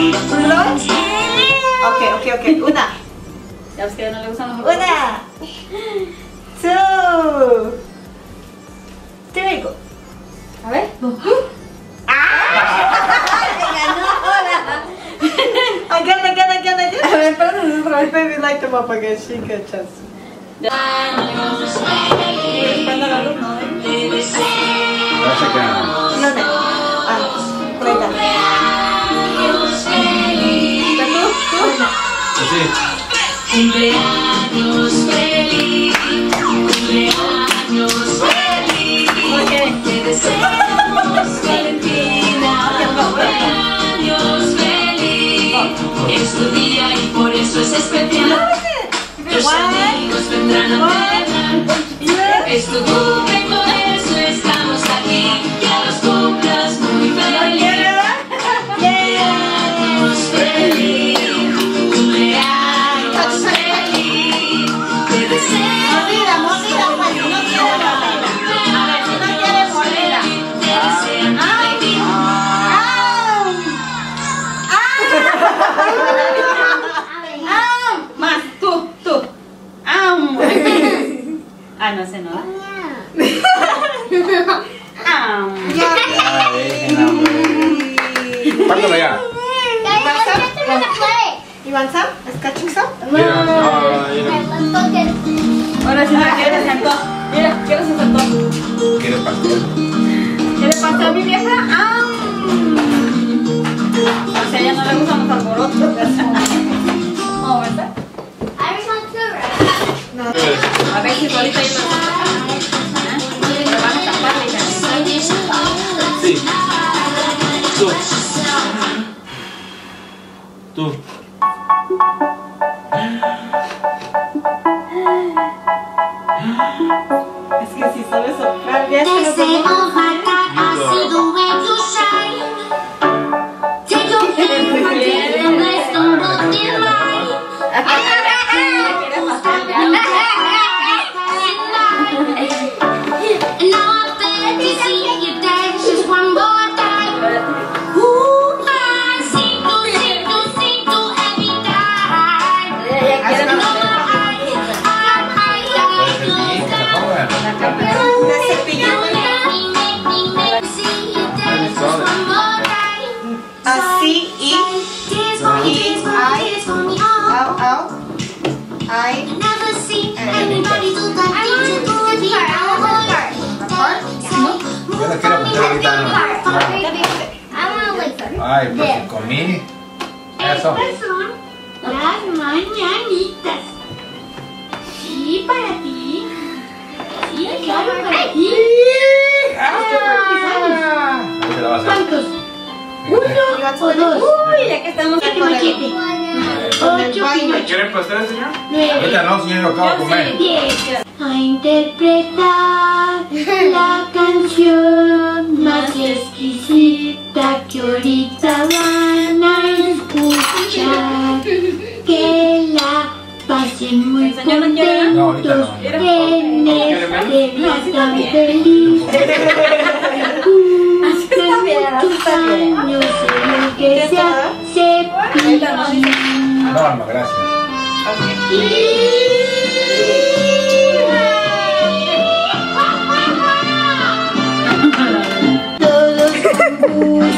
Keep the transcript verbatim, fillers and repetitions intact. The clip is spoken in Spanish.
Ok, ok, ok. Una. Ya ves que no le gustan los Una. Two. Three. Go. A ver. Again, again, again, again. A ver, espérate, otra vez. Maybe light them up again. She get a chance. Prenda la luz, ¿no? That's again. No, no. Ah, play that. Así. Cumpleaños feliz, cumpleaños feliz. Te deseamos, Valentina, cumpleaños feliz. Es tu día y por eso es especial. Tus amigos vendrán a verla. Es tu cumple y por eso estamos aquí. Que los cumplas muy feliz. Cumpleaños feliz, cumpleaños feliz. Te deseamos. Te desean baby. Más, tú, tú. ¡Am! Ah, no sé, ¿no? ¡Am! Pártalo ya. You want some? Scratching some? Mira, no, mira. Ahora sí, mira, quiere se sentó. Mira, quiere se sentó. ¿Quieres pastel? ¿Quieres pastel, mi vieja? ¡Am! O sea, a ella no le gustan los alborotos. ¿Cómo ves? No. A ver si ahorita yo lo pero van a taparle ya. Sí. Tú. Tú. Es que si sabes soplar, ya se lo Así y I, ow, ow, I, Yo la quiero poner ahorita. Ay, pues si comí. Eso. Las mañanitas. Sí, para ti. Sí, claro, para ti. Ahí te la vas a hacer. ¿Cuántos? ¿Uno o dos? Uy, ya que estamos Siete más siete. Ocho pinochos. ¿Quiere pastel, señor? Nueve. Ahorita no, señor, lo acabo de comer. Diez. A interpretar la canción más exquisita que ahorita van a escuchar. Que la pasen muy contentos No, ahorita no. en este día tan feliz. Muchos años en el que se hace feliz. No, Alma, gracias. Todos con